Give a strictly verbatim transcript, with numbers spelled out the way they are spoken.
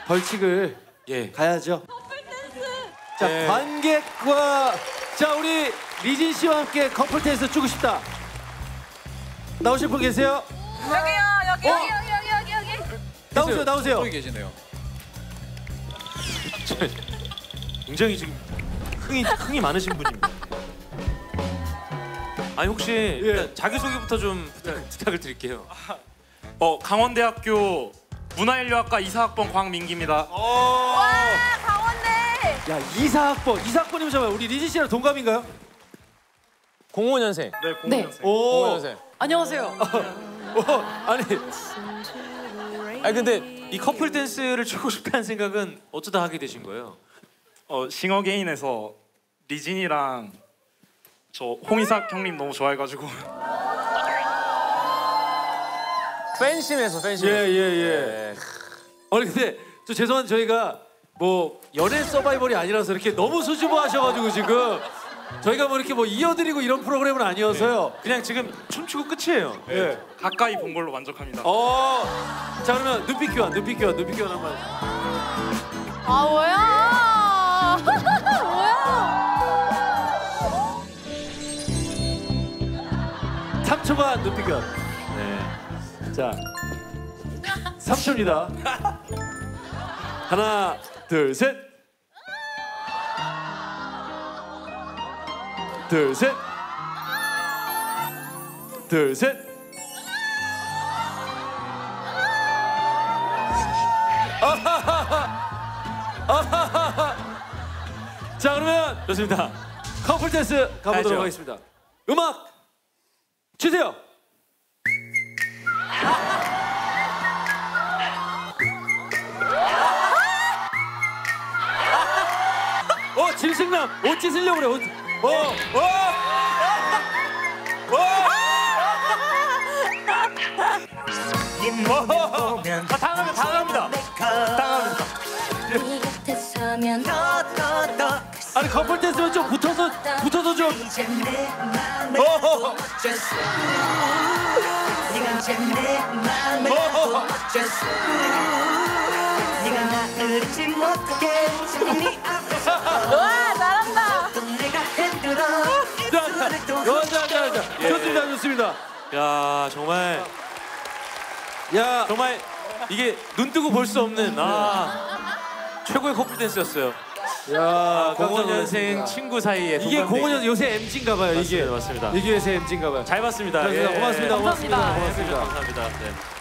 벌칙을 예. 가야죠. 자, 네. 관객과 자 우리 리진 씨와 함께 커플 댄스 추고 싶다. 나오실 분 계세요? 여기요, 여기, 어? 여기, 여기, 여기, 여기, 여기. 나오세요, 나오세요. 저기 계시네요. 굉장히 지금 흥이 흥이 많으신 분입니다. 아니 혹시 일단 자기 소개부터 좀 부탁, 부탁을 드릴게요. 어 강원대학교 문화인류학과 이사학번 광민기입니다. 와, 강원대. 야, 이사학번, 이사학번이면 잠깐만 우리 리진 씨랑 동갑인가요? 공오 년생. 네, 공연생. 오, 공오 년생. 안녕하세요. 오, 아니 아니 근데 이 커플 댄스를 추고 싶다는 생각은 어쩌다 하게 되신 거예요? 어 싱어게인에서 리진이랑 저 홍이삭 형님 너무 좋아해가지고 팬심에서 팬심. 예, 예, 예. 아니 근데 저 죄송한데 저희가 뭐 연애 서바이벌이 아니라서 이렇게 너무 수줍어하셔가지고 지금 저희가 뭐 이렇게 뭐 이어드리고 이런 프로그램은 아니어서요. 그냥 지금 춤추고 끝이에요. 예. 가까이 본 걸로 만족합니다. 어, 자 그러면 눈빛 교환, 눈빛 교환, 눈빛 교환 한번. 아, 뭐야? 뭐야? 삼 초간 눈빛 교환. 네. 자, 삼 초입니다. 하나, 둘, 셋. 둘, 셋. 둘, 셋. 자, 그러면 좋습니다. 커플 댄스 가보도록 가야죠. 하겠습니다. 음악 주세요. 어, 질승남 옷 찢으려고 그래. 옷. 어, 어, 어. 아, 당합니다. 당합니다. 당합니다. 아니 커플 댄스면 좀 붙어서 붙어서 좀. 어. 와, 잘한다. 자, 자, 자, 자. 예. 좋습니다, 좋습니다. 야 정말 야, 정말 이게 눈 뜨고 볼 수 없는 아 최고의 커플 댄스였어요. 야, 공오 년생 친구 사이에 이게 동갑내기. 공오 년 요새 엠지인가 봐요. 이게 맞습니다, 맞습니다. 이게 요새 엠지인가 봐요. 잘 봤습니다. 자, 예. 고맙습니다, 고맙습니다, 감사합니다. 고맙습니다. 감사합니다. 네.